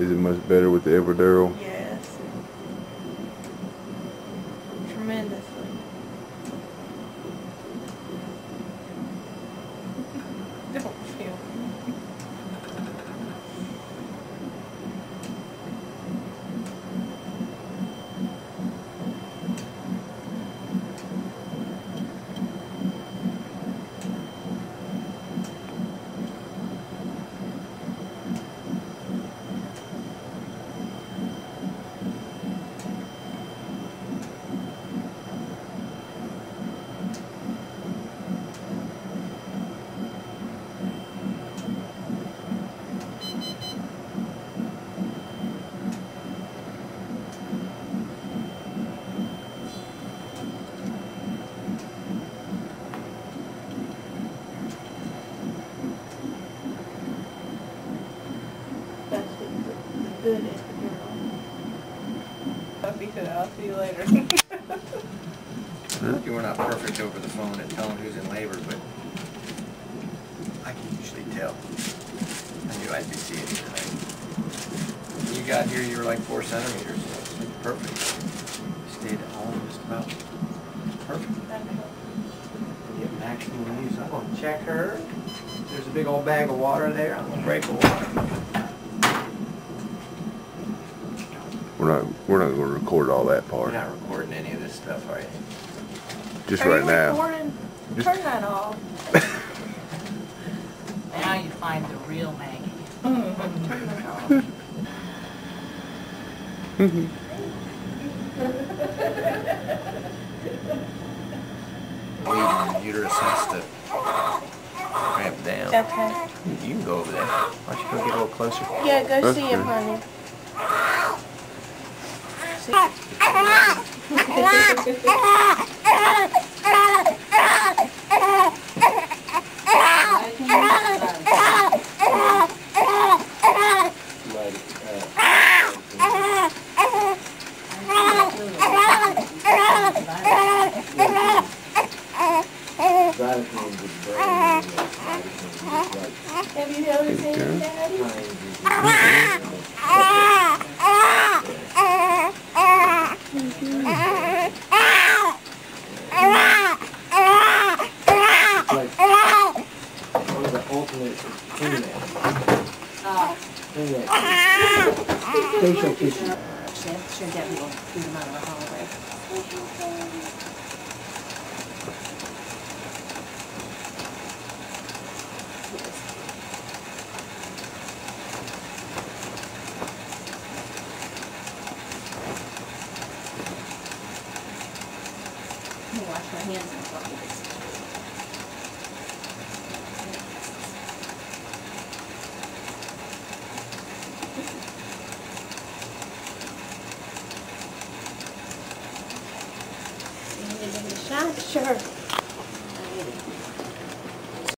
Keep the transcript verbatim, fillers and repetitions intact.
Is it much better with the epidural? Yes. Tremendously. Don't feel me. That's the, the good epidural. He said, I'll see you later. You were not perfect over the phone at telling who's in labor, but I can usually tell. I knew I'd be seeing you tonight. When you got here, you were like four centimeters. So it's perfect. You stayed at home just about perfect. Get maximum use. I'm going to check her. There's a big old bag of water there. I'm going to break the water. We're not we're not going to record all that part. You're not recording any of this stuff, are you? Just Are right you now. recording? Just Turn that off. Now you find the real Maggie. Mm-hmm. Turn that off. Your uterus has to cramp down. Okay. You can go over there. Why don't you go get a little closer? Yeah, go That's see him, good. honey. Have you held his hand, Daddy? Facial tissue. Sure, Debbie will feed him out of the hallway. I'm gonna wash my hands and stuff with this. You need to give it a shot? Sure.